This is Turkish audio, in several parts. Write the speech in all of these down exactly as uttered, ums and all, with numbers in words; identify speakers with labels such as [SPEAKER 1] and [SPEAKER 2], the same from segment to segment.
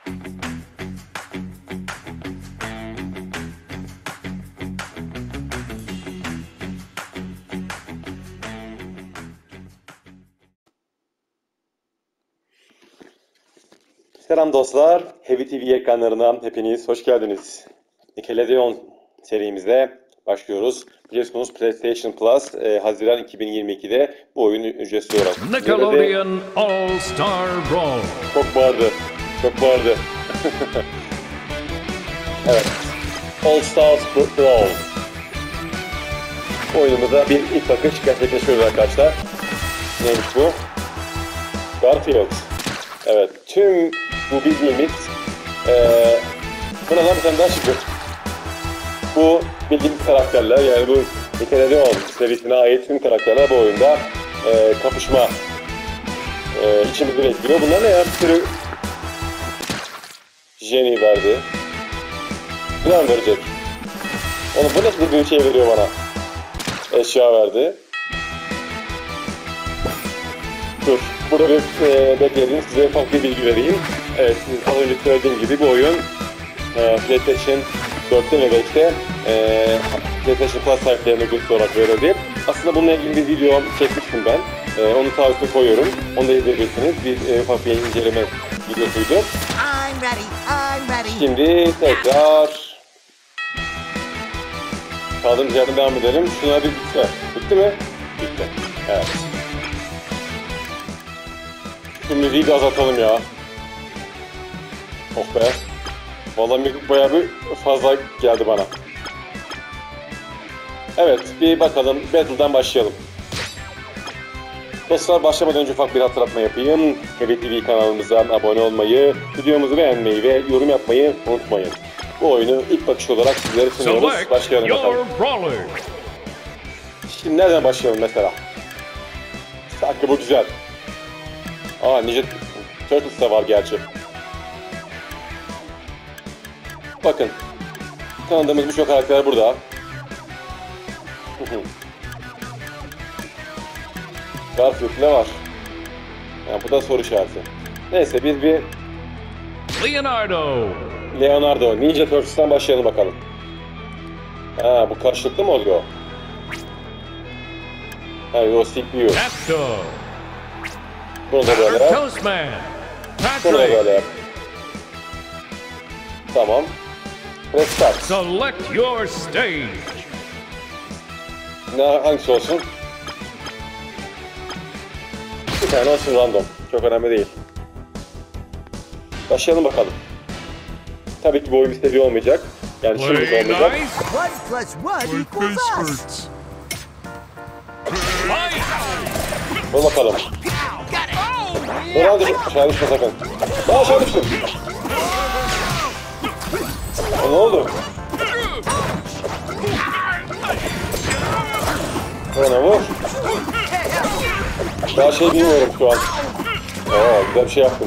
[SPEAKER 1] Selam dostlar, Heavy T V ekranlarına hepiniz hoş geldiniz. Nickelodeon serimize başlıyoruz. Biliyorsunuz PlayStation Plus e, Haziran iki bin yirmi iki'de bu oyunu ücretsiz olarak.
[SPEAKER 2] Nickelodeon All Star Brawl.
[SPEAKER 1] Çok bağırdı, çok bağırdı. Evet, All Stars Brawl. Oyunumuza bir ilk bakış gerçekleşiyoruz arkadaşlar. Neymiş bu? Garfield. Evet, tüm bu bildiğimiz ee, buna lan bir tane daha çıktı. Bu bildiğimiz karakterler, yani bu Nickelodeon serisine ait tüm karakterler bu oyunda ee, kapışma ee, içimizi bekliyor. Bunlar ne ya? Bir sürü Jenny verdi. Bir an verecek. Oğlum bu nasıl bir şey veriyor bana? Eşya verdi. Dur, burada bir e, bekleyin, size ufak bir bilgi vereyim. Evet, az önce söylediğim gibi bu oyun e, PlayStation dört'te ve beş'te e, PlayStation Plus sahiplerine güçlü olarak verildi. Aslında bununla ilgili bir video çekmiştim ben. E, onu tarifte koyuyorum. Onu da izleyebilirsiniz. Bir e, ufak bir inceleme videosuydu.
[SPEAKER 3] I'm ready, I'm ready.
[SPEAKER 1] Şimdi tekrar kaldığımız yerden devam edelim. Şuna bir bitti. Bitti mi? Bitti. Evet. Şu müziği de azaltalım ya. Oh be. Vallahi müzik bayağı bir fazla geldi bana. Evet, bir bakalım. Battle'dan başlayalım. Dostlar, başlamadan önce ufak bir hatırlatma yapayım. Heavy T V kanalımıza abone olmayı, videomuzu beğenmeyi ve yorum yapmayı unutmayın. Bu oyunu ilk bakış olarak sizlere sunuyoruz. Başlayalım bakalım. Şimdi nereden başlayalım mesela? Sanki bu güzel. Aa, Ninja Turtles da var gerçi. Bakın, tanıdığımız birçok karakter burada. Garfield ne var? Yani bu da soru işareti. Neyse, biz bir
[SPEAKER 2] Leonardo.
[SPEAKER 1] Leonardo, Ninja Turtles'tan başlayalım bakalım. Ha, bu karşılıklı mı oluyor? Ha, o sikliyor.
[SPEAKER 2] Capto.
[SPEAKER 1] Bunu da böyle yap.
[SPEAKER 2] Toastman.
[SPEAKER 1] Bunu da
[SPEAKER 2] Patrick.
[SPEAKER 1] böyle yap. Tamam. Ve start.
[SPEAKER 2] Select your stage.
[SPEAKER 1] Ne, hangisi olsun? Bir tane olsun, random. Çok önemli değil. Başlayalım bakalım. Tabii ki bu oyun istediği olmayacak. Yani şimdi
[SPEAKER 2] Play
[SPEAKER 1] olmayacak.
[SPEAKER 2] nice.
[SPEAKER 3] One plus one equals us.
[SPEAKER 2] Fight.
[SPEAKER 1] Dur bakalım. Dur hadi, aşağı düşme sakın. Aa, aşağı düştüm. Aa, ne oldu? Bana vur. Daha şey bilmiyorum şu an. Oo, güzel bir şey yaptım.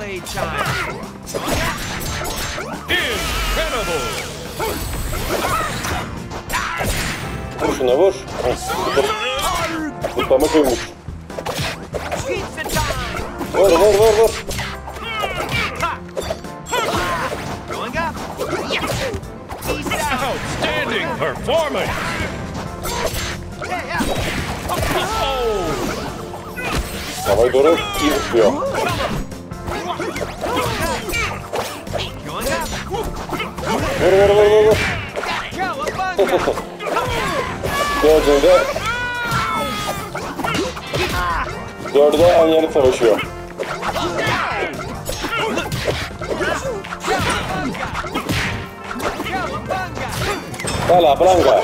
[SPEAKER 2] Incredible.
[SPEAKER 1] Vur şuna, vur. Kutlama koymuş. Vur vur vur vur.
[SPEAKER 2] Outstanding performance. Oh.
[SPEAKER 1] Havayı doğru iyi tutuyor. Vur vur vur vur vur. Dördünde Dörde aynı yerde savaşıyor. Hala Blanca.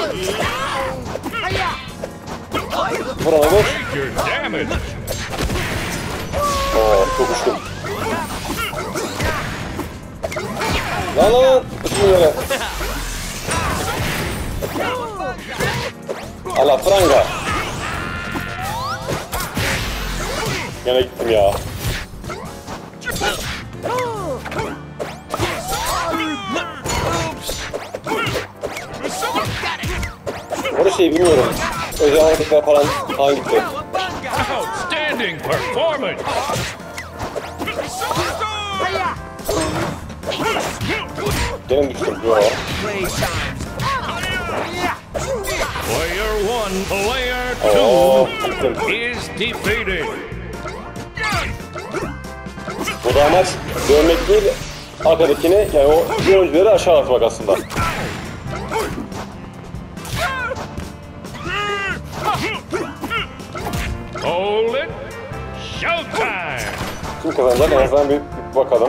[SPEAKER 1] Vur ona vur.
[SPEAKER 2] Take your damage.
[SPEAKER 1] Oo, çok uçtum. Lan lan lan. Uçtum yere. Hala Franga. Yine gittim ya. Orada şey bilmiyorum. Özel hareketler falan falan gitti.
[SPEAKER 2] Outstanding performance.
[SPEAKER 1] Gene düştüm. Yo.
[SPEAKER 2] Player one, player
[SPEAKER 1] Oo,
[SPEAKER 2] two
[SPEAKER 1] gittim.
[SPEAKER 2] is defeated.
[SPEAKER 1] Burada amaç dövmek değil, arkadakini yani o oyuncuları aşağı atmak aslında.
[SPEAKER 2] Hold it. Showtime.
[SPEAKER 1] Kim kazanacak en azından bir, bir bakalım.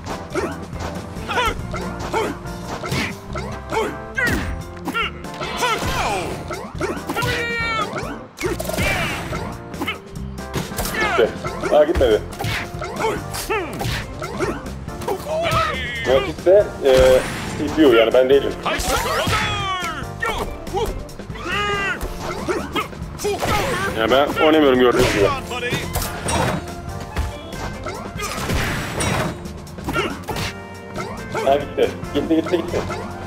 [SPEAKER 1] Gitti. Ha gitmedi. Yok gitti. Eee C P U yani ben değilim. Yani ben oynamıyorum gördüğünüz gibi. Ha gitti. Gitti gitti gitti.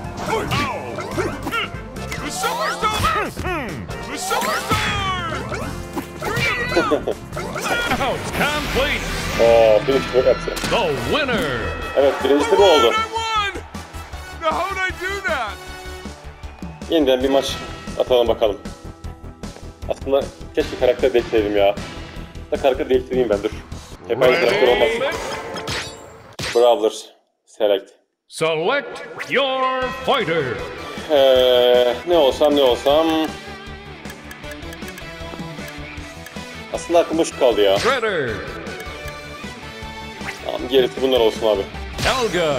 [SPEAKER 2] Out complete.
[SPEAKER 1] Oo, finish çok hepsi.
[SPEAKER 2] The winner.
[SPEAKER 1] Evet, birincisi bu oldu.
[SPEAKER 4] Now how'd I do that?
[SPEAKER 1] Yeniden bir maç atalım bakalım. Aslında keşke karakter değiştireyim ya. Da karakter değiştireyim ben dur. Hep aynı karakter olmasın.
[SPEAKER 2] Ready?
[SPEAKER 1] Brawlers. Select.
[SPEAKER 2] Select your fighter.
[SPEAKER 1] Ee, ne olsam ne olsam... Aslında aklımda şu kaldı ya.
[SPEAKER 2] Shredder.
[SPEAKER 1] Tamam, gerisi bunlar olsun abi.
[SPEAKER 2] Helga.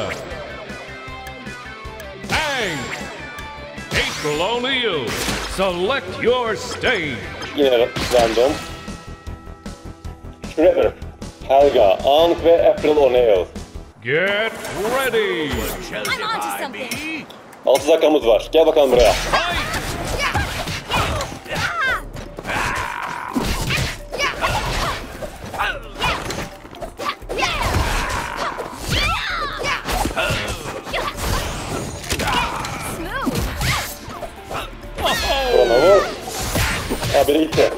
[SPEAKER 2] Ang. April O'Neil. Select your stage.
[SPEAKER 1] Yine random. Shredder, Helga, Aang ve April O'Neil.
[SPEAKER 2] Get ready.
[SPEAKER 5] I'm onto something.
[SPEAKER 1] altı dakikamız var. Gel bakalım buraya.
[SPEAKER 2] Fight.
[SPEAKER 1] Burana vur. Ha biri gitti.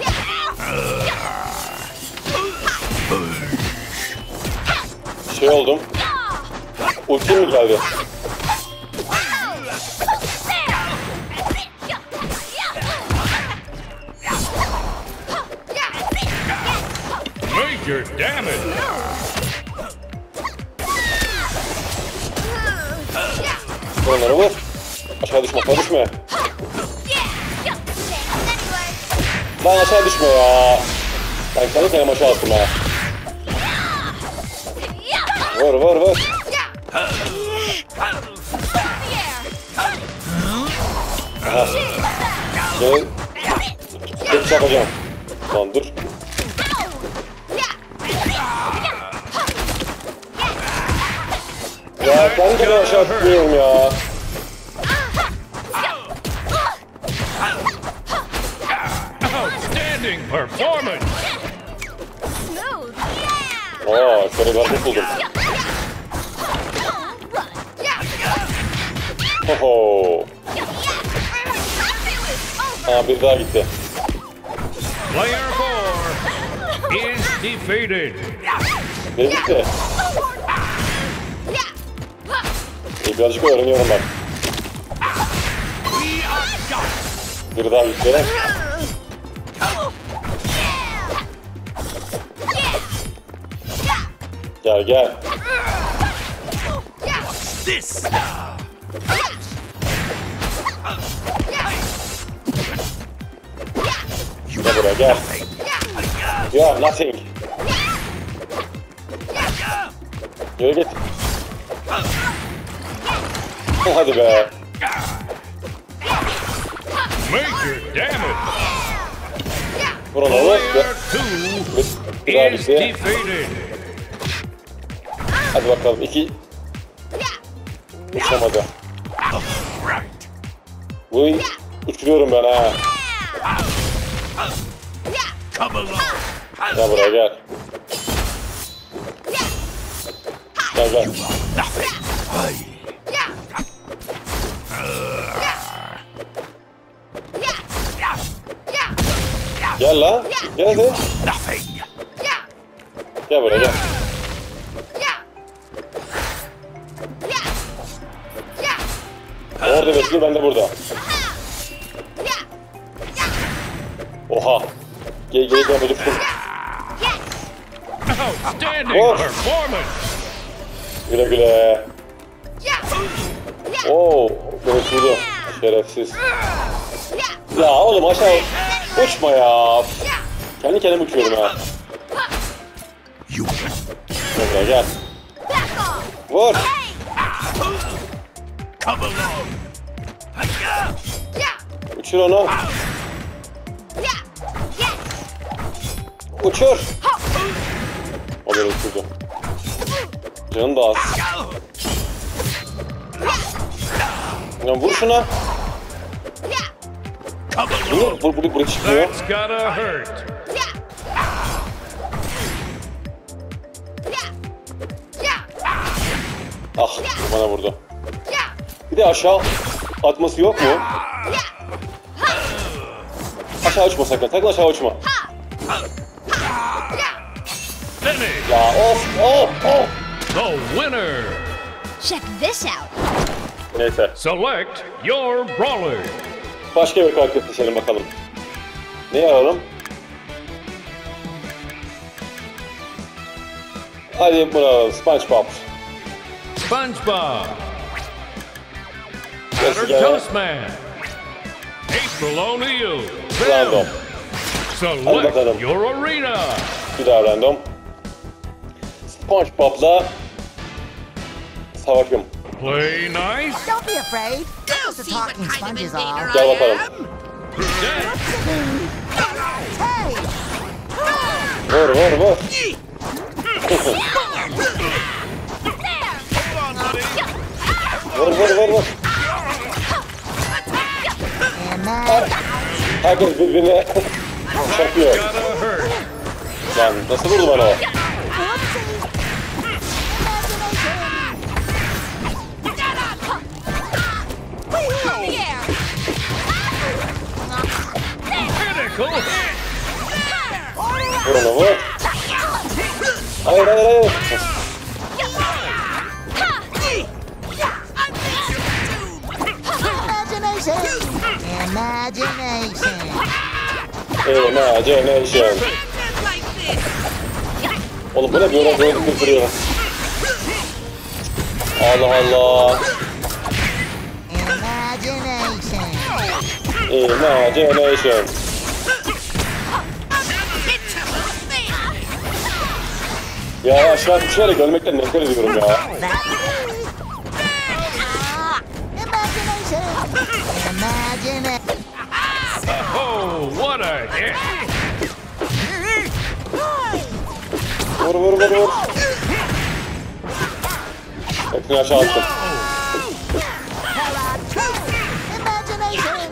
[SPEAKER 1] Şey oldum. Ultim mi geldi?
[SPEAKER 2] Major damage.
[SPEAKER 1] Burana vur. Aşağı düşme, aşağı düşme. Lan aşağı düşme ya. Ben kendi kendime aşağı attım ha. Vur vur vur. Aha. Gel. Tek yapacağım. Lan dur. Ya ben de aşağı atlıyorum ya.
[SPEAKER 2] Outstanding performance.
[SPEAKER 5] Smooth.
[SPEAKER 1] Aa, şöyle bir hareket buldum. Oho. Aa, bir daha gitti.
[SPEAKER 2] Player four is defeated.
[SPEAKER 1] Ne gitti? İyi, birazcık öğreniyorum bak. Bir daha gitti. Gel gel.
[SPEAKER 4] This.
[SPEAKER 1] Gel buraya gel. You have nothing. Yürü git. Hadi be.
[SPEAKER 2] Major damage.
[SPEAKER 1] Buralı olur.
[SPEAKER 2] Player two
[SPEAKER 1] Bir daha
[SPEAKER 2] is
[SPEAKER 1] gitti.
[SPEAKER 2] defeated.
[SPEAKER 1] Hadi bakalım. İki. Uçamadı. Bu uçuruyorum ben ha.
[SPEAKER 4] Come along.
[SPEAKER 1] Gel buraya gel. Gel gel.
[SPEAKER 4] Nothing. Hey.
[SPEAKER 1] Gel la. Gel hadi.
[SPEAKER 4] Nothing.
[SPEAKER 1] Gel buraya gel. orada besliyor, ben de burada. Oha. Gel gel gel böyle fır.
[SPEAKER 2] Outstanding
[SPEAKER 1] Oh.
[SPEAKER 2] performance.
[SPEAKER 1] Güle güle. Oo, beni vurdu. Şerefsiz. Ya oğlum aşağı uçma ya. Kendi kendime uçuyorum ha.
[SPEAKER 4] You
[SPEAKER 1] Gel gel. Vur.
[SPEAKER 4] come along. Hiya!
[SPEAKER 1] Uçur onu. Uçur. O beni uçurdu. Canım da az. Ya vur şuna.
[SPEAKER 4] Come along.
[SPEAKER 1] Vur, vur, vur, buraya çıkmıyor.
[SPEAKER 2] That's gotta hurt.
[SPEAKER 1] Ah, bana vurdu. Bir de aşağı atması yok mu? Aşağı uçma sakın, sakın aşağı uçma.
[SPEAKER 2] Finish.
[SPEAKER 1] Ya of, of, of.
[SPEAKER 2] The winner.
[SPEAKER 5] Check this out.
[SPEAKER 1] Neyse,
[SPEAKER 2] Select your brawler.
[SPEAKER 1] başka bir karakter seçelim bakalım. Neyi alalım? Hadi bunu alalım, SpongeBob.
[SPEAKER 2] SpongeBob.
[SPEAKER 1] Yes,
[SPEAKER 2] Pattern
[SPEAKER 1] yeah.
[SPEAKER 2] Toastman. April O'Neil.
[SPEAKER 1] Random.
[SPEAKER 2] Select
[SPEAKER 1] bakalım.
[SPEAKER 2] your arena.
[SPEAKER 1] Bir daha random. SpongeBob'la savaşım.
[SPEAKER 2] Play nice.
[SPEAKER 3] Don't be afraid. Those the talking sponges are.
[SPEAKER 1] Gel bakalım.
[SPEAKER 2] Dead.
[SPEAKER 3] Hey!
[SPEAKER 1] Vur, vur, vur. Vur, vur, vur, vur.
[SPEAKER 3] And now,
[SPEAKER 1] Herkes birbirine çakıyor.
[SPEAKER 2] Gotta hurt.
[SPEAKER 1] Lan nasıl vurdu bana o?
[SPEAKER 3] whoopsie! Imagination!
[SPEAKER 5] In the air.
[SPEAKER 2] Critical hit.
[SPEAKER 1] Vur onu, vur. Hayır, hayır, hayır.
[SPEAKER 3] Imagination! Imagination!
[SPEAKER 1] Imagination. Oğlum bu ne böyle böyle kırdırıyor. Allah Allah.
[SPEAKER 3] Imagination!
[SPEAKER 1] Imagination. Ya aşağı düşerek ölmekten nefret ediyorum ya.
[SPEAKER 3] That Imagination! Imagination!
[SPEAKER 2] Oh, what a hit.
[SPEAKER 1] Vur vur vur vur. Hepsini aşağı attım.
[SPEAKER 3] Imagination!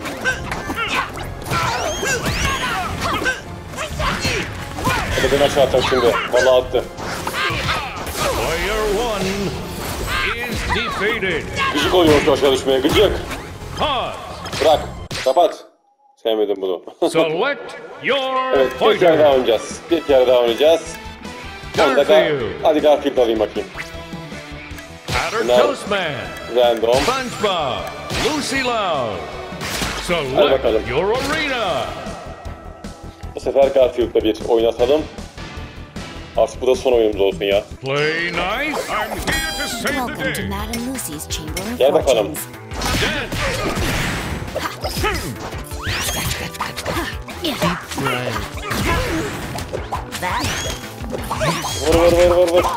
[SPEAKER 1] Hadi beni aşağı atacağım şimdi. Vallahi attı.
[SPEAKER 2] Player one is defeated.
[SPEAKER 1] Gıcık oluyor şu aşağı düşmeye. Gıcık.
[SPEAKER 2] Pause.
[SPEAKER 1] Bırak. Kapat. Sevmedim bunu.
[SPEAKER 2] Select your
[SPEAKER 1] Evet, bir kere daha
[SPEAKER 2] fighter.
[SPEAKER 1] oynayacağız. Bir kere daha oynayacağız. Hadi,
[SPEAKER 2] Garfield.
[SPEAKER 1] hadi Garfield alayım bakayım.
[SPEAKER 2] Pattern
[SPEAKER 1] No.
[SPEAKER 2] Toastman.
[SPEAKER 1] Random.
[SPEAKER 2] SpongeBob. Lucy Loud.
[SPEAKER 1] Hadi
[SPEAKER 2] Select
[SPEAKER 1] bakalım.
[SPEAKER 2] your arena.
[SPEAKER 1] Bu sefer Garfield'da bir oynatalım. Artık bu da son oyunumuz olsun ya.
[SPEAKER 2] Play nice. I'm here to save the
[SPEAKER 5] Welcome to
[SPEAKER 2] day.
[SPEAKER 5] Madame Lucy's Chamber of
[SPEAKER 1] Gel bakalım.
[SPEAKER 5] Fortunes.
[SPEAKER 2] Dead.
[SPEAKER 3] That
[SPEAKER 1] Vur vur vur vur vur.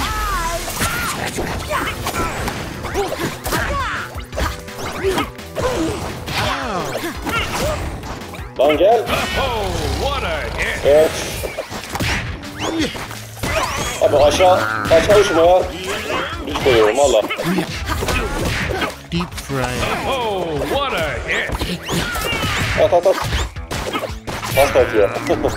[SPEAKER 1] Lan gel.
[SPEAKER 2] Oh, what a hit.
[SPEAKER 1] Evet. Abi aşağı, aşağı uçma ya. Düz koyuyorum valla.
[SPEAKER 2] Oh, what a hit.
[SPEAKER 1] At at at. Pasta atıyor.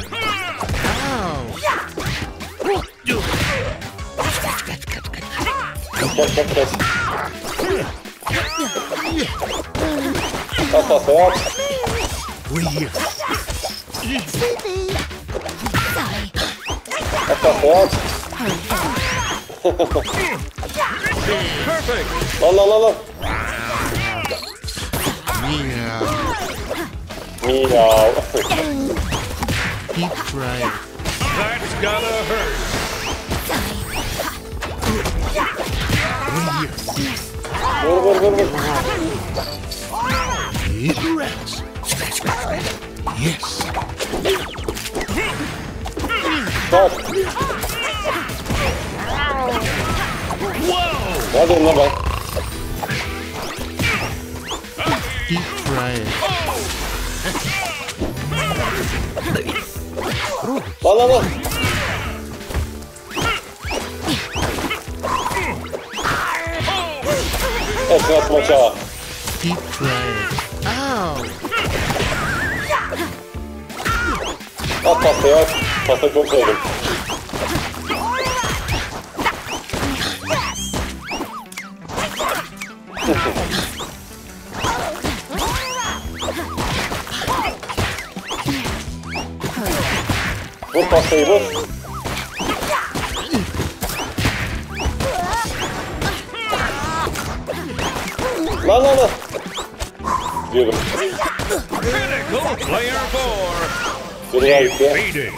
[SPEAKER 1] Kaç kaç kaç. At pasta at.
[SPEAKER 4] We're here.
[SPEAKER 3] Sleepy!
[SPEAKER 5] Sorry.
[SPEAKER 1] At pasta at.
[SPEAKER 2] Perfect.
[SPEAKER 1] Lan lan lan lan.
[SPEAKER 4] Yeah.
[SPEAKER 1] Miyav.
[SPEAKER 4] Keep trying.
[SPEAKER 2] That's gotta hurt.
[SPEAKER 1] Vur vur vur vur.
[SPEAKER 4] Eat rats. Scratch, scratch, scratch. Yes.
[SPEAKER 1] Bak.
[SPEAKER 2] Whoa!
[SPEAKER 1] Nerede lan bak.
[SPEAKER 4] Keep trying.
[SPEAKER 1] Lan lan lan. Hepsini attım aşağı.
[SPEAKER 4] Keep trying. Ow.
[SPEAKER 1] At pastayı at. Pastayı çok sevdim. Vur pastayı vur. Lan lan lan. Diyorum.
[SPEAKER 2] Critical player four.
[SPEAKER 1] Biri daha gitti.
[SPEAKER 2] Defeated.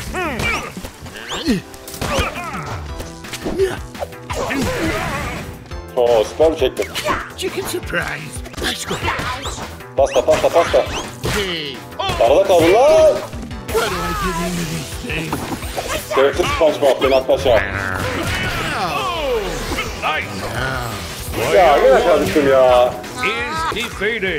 [SPEAKER 1] Oo süper bir çektim.
[SPEAKER 4] Chicken surprise. Let's go.
[SPEAKER 1] Pasta pasta pasta.
[SPEAKER 4] Hey,
[SPEAKER 1] Arada kaldı lan.
[SPEAKER 4] how do I get into these things?
[SPEAKER 1] Şerefsiz SpongeBob beni attı aşağı.
[SPEAKER 2] Oh, nice.
[SPEAKER 1] Ya yine
[SPEAKER 2] Player one
[SPEAKER 1] kardeşim ya.
[SPEAKER 2] is defeated.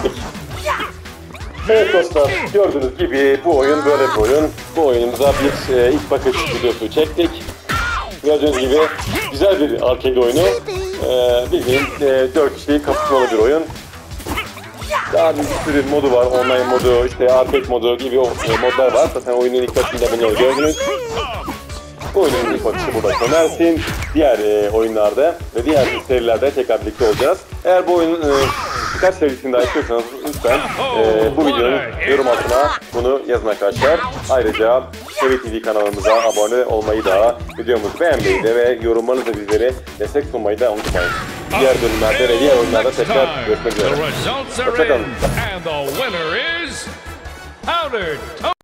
[SPEAKER 1] Evet dostlar gördüğünüz gibi bu oyun böyle bir oyun. Bu oyunumuza bir e, ilk bakış videosu çektik. Gördüğünüz gibi güzel bir arcade oyunu. E, bildiğin e, dört kişilik kapışmalı bir oyun. Daha bir sürü modu var. Online modu, işte arcade modu gibi o, e, modlar var. Zaten oyunun ilk başında bunları gördünüz. Bu oyunun ilk bakışı burada sona ersin. Diğer e, oyunlarda ve diğer serilerde tekrar birlikte olacağız. Eğer bu oyunun e, birkaç serisini daha istiyorsanız lütfen e, bu videonun yorum altına bunu yazın arkadaşlar. Ayrıca T V T V kanalımıza abone olmayı da, videomuzu beğenmeyi de ve yorumlarınızla bizlere destek sunmayı da unutmayın. Diğer bölümlerde ve diğer oyunlarda tekrar görüşmek üzere.
[SPEAKER 2] The results are in,
[SPEAKER 1] Hoşçakalın.
[SPEAKER 2] and the winner is Powdered Toast.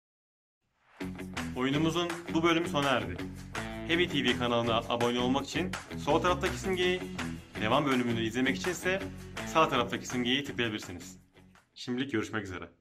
[SPEAKER 6] Oyunumuzun bu bölümü sona erdi. Heavy T V kanalına abone olmak için sol taraftaki simgeyi, devam bölümünü izlemek için ise sağ taraftaki simgeyi tıklayabilirsiniz. Şimdilik görüşmek üzere.